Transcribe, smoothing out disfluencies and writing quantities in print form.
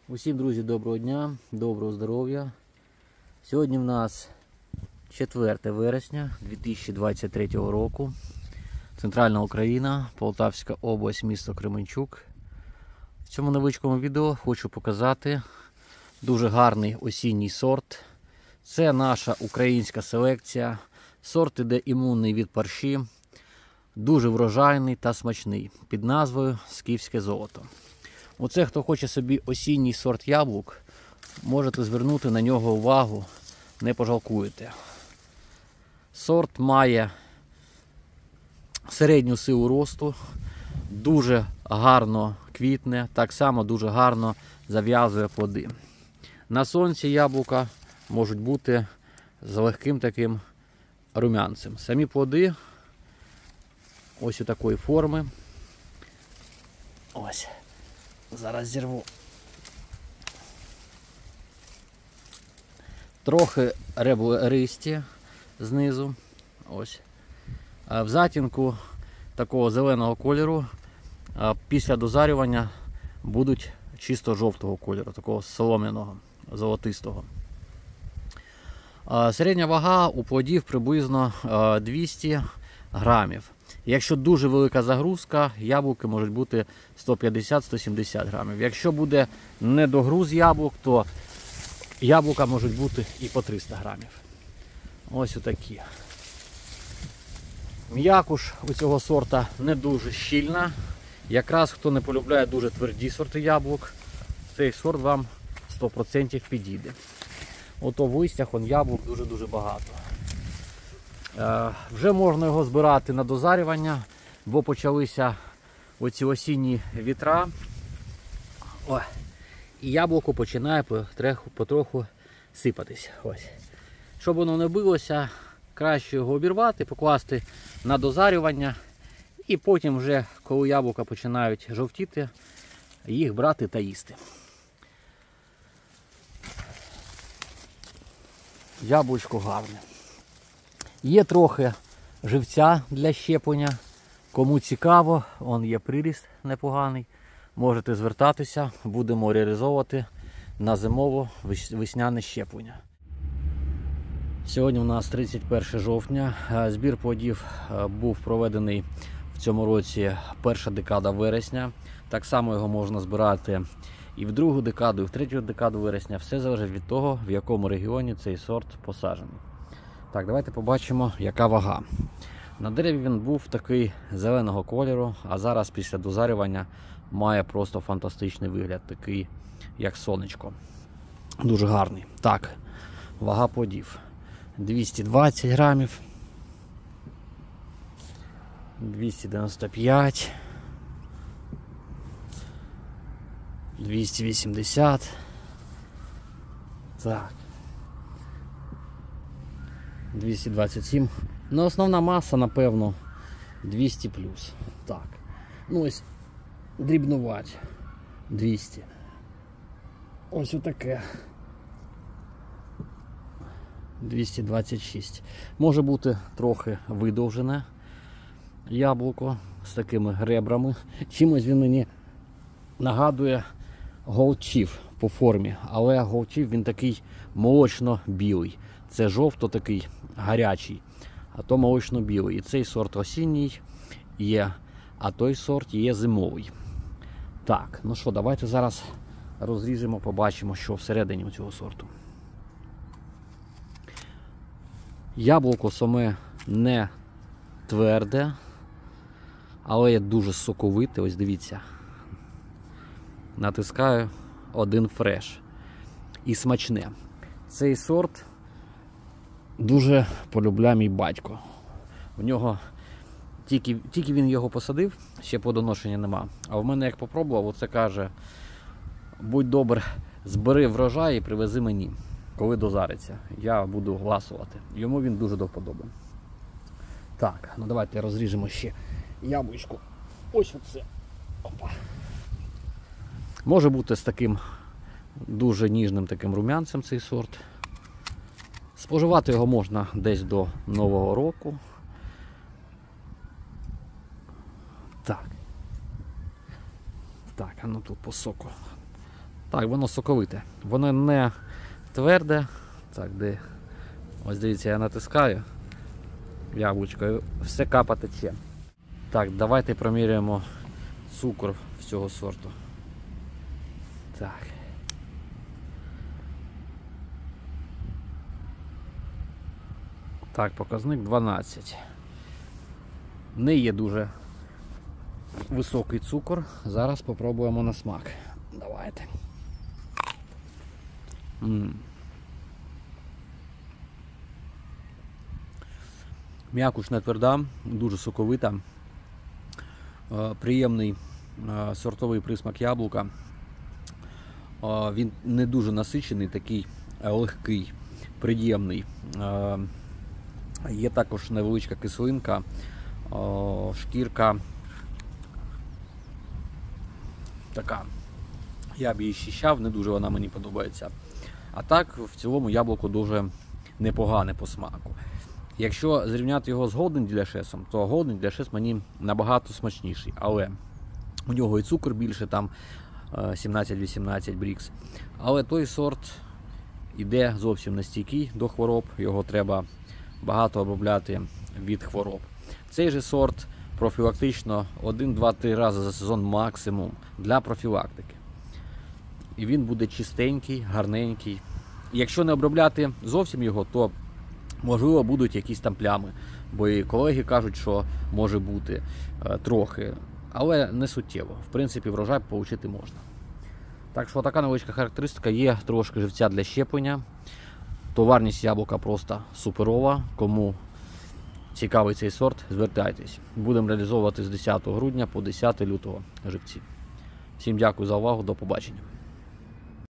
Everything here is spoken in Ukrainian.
Усім, друзі, доброго дня, доброго здоров'я. Сьогодні в нас 4 вересня 2023 року. Центральна Україна, Полтавська область, місто Кременчук. В цьому невеличкому відео хочу показати дуже гарний осінній сорт. Це наша українська селекція. Сорт іде імунний від парші. Дуже врожайний та смачний. Під назвою Скіфське золото. Оце, хто хоче собі осінній сорт яблук, можете звернути на нього увагу, не пожалкуєте. Сорт має середню силу росту, дуже гарно квітне, так само дуже гарно зав'язує плоди. На сонці яблука можуть бути з легким таким рум'янцем. Самі плоди ось у такої форми. Ось. Зараз зірву. Трохи ребристі знизу. Ось. В затінку такого зеленого кольору після дозарювання будуть чисто жовтого кольору, такого солом'яного, золотистого. Середня вага у плодів приблизно 200 грамів. Якщо дуже велика загрузка, яблуки можуть бути 150-170 грамів. Якщо буде недогруз яблук, то яблука можуть бути і по 300 грамів. Ось отакі. М'якуш у цього сорта не дуже щільна. Якраз хто не полюбляє дуже тверді сорти яблук, цей сорт вам 100% підійде. Ото в листях яблук дуже-дуже багато. Вже можна його збирати на дозарювання, бо почалися оці осінні вітра. І яблуко починає потроху сипатись. Ось. Щоб воно не билося, краще його обірвати, покласти на дозарювання. І потім вже, коли яблука починають жовтіти, їх брати та їсти. Яблучко гарне. Є трохи живця для щеплення. Кому цікаво, є приріст непоганий. Можете звертатися, будемо реалізовувати на зимово-весняне щеплення. Сьогодні у нас 31 жовтня. Збір плодів був проведений в цьому році перша декада вересня. Так само його можна збирати і в другу декаду, і в третю декаду вересня. Все залежить від того, в якому регіоні цей сорт посаджений. Так, давайте побачимо, яка вага. На дереві він був такий зеленого кольору, а зараз після дозарювання має просто фантастичний вигляд, такий як сонечко. Дуже гарний. Так, вага плодів. 220 грамів, 295, 280. Так. 227. Ну, основна маса, напевно, 200 плюс. Так. Ну, ось дрібнувати. 200. Ось отаке. 226. Може бути трохи видовжене яблуко з такими ребрами. Чимось він мені нагадує голчів по формі. Але голчів він такий молочно-білий. Це жовто такий гарячий, а то молочно-білий. І цей сорт осінній є, а той сорт є зимовий. Так, ну що, давайте зараз розріжемо, побачимо, що всередині у цього сорту. Яблуко саме не тверде, але є дуже соковите. Ось дивіться. Натискаю один фреш. І смачне. Цей сорт дуже полюбляє мій батько. У нього тільки він його посадив, ще плодоношення нема. А в мене як попробував, оце каже: будь добр, збери врожай і привези мені, коли дозариться. Я буду гласувати. Йому він дуже до вподоби. Так, ну давайте розріжемо ще яблучко. Ось оце. Опа. Може бути з таким дуже ніжним таким рум'янцем цей сорт. Споживати його можна десь до Нового року. Так. Так, а ну тут по соку. Так, воно соковите. Воно не тверде. Так, де? Ось дивіться, я натискаю яблучко, все капа тече. Так, давайте проміряємо цукор цього сорту. Так. Так, показник 12. Не є дуже високий цукор. Зараз спробуємо на смак. Давайте. М'якуш не тверда, дуже соковита. Приємний сортовий присмак яблука. Він не дуже насичений, такий легкий, приємний. Є також невеличка кислинка, шкірка така, я б її щищав, не дуже вона мені подобається. А так, в цілому яблуко дуже непогане по смаку. Якщо зрівняти його з Golden Delicious, то Golden Delicious мені набагато смачніший, але у нього і цукор більше, там 17-18 брікс. Але той сорт іде зовсім не стійкий до хвороб, його треба багато обробляти від хвороб. Цей же сорт профілактично 1-2-3 рази за сезон максимум для профілактики. І він буде чистенький, гарненький. Якщо не обробляти зовсім його, то можливо будуть якісь там плями. Бо і колеги кажуть, що може бути трохи, але не суттєво. В принципі, врожай отримати можна. Так що така невеличка характеристика, є трошки живця для щеплення. Товарність яблука просто суперова. Кому цікавий цей сорт, звертайтесь. Будемо реалізовувати з 10 грудня по 10 лютого живці. Всім дякую за увагу, до побачення.